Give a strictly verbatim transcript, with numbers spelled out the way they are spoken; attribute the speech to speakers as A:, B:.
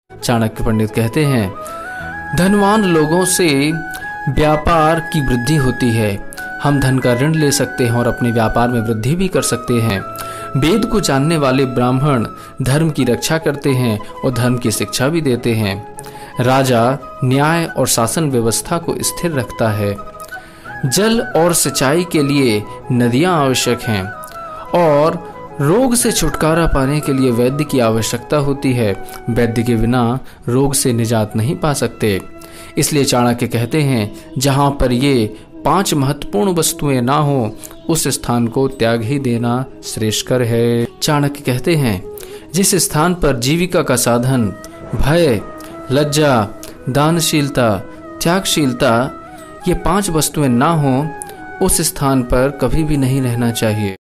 A: चाणक्य पंडित कहते हैं, धनवान लोगों से व्यापार की वृद्धि होती है। हम धन का ऋण ले सकते हैं और अपने व्यापार में वृद्धि भी कर सकते हैं। वेद को जानने वाले ब्राह्मण धर्म की रक्षा करते हैं और धर्म की शिक्षा भी देते हैं। राजा न्याय और शासन व्यवस्था को स्थिर रखता है। जल और सिंचाई के लिए नदियां आवश्यक हैं और रोग से छुटकारा पाने के लिए वैद्य की आवश्यकता होती है। वैद्य के बिना रोग से निजात नहीं पा सकते। इसलिए चाणक्य कहते हैं, जहाँ पर ये पांच महत्वपूर्ण वस्तुएं ना हो उस स्थान को त्याग ही देना श्रेष्ठकर है। चाणक्य कहते हैं, जिस स्थान पर जीविका का साधन भय, लज्जा, दानशीलता, त्यागशीलता ये पांच वस्तुएं ना हो उस स्थान पर कभी भी नहीं रहना चाहिए।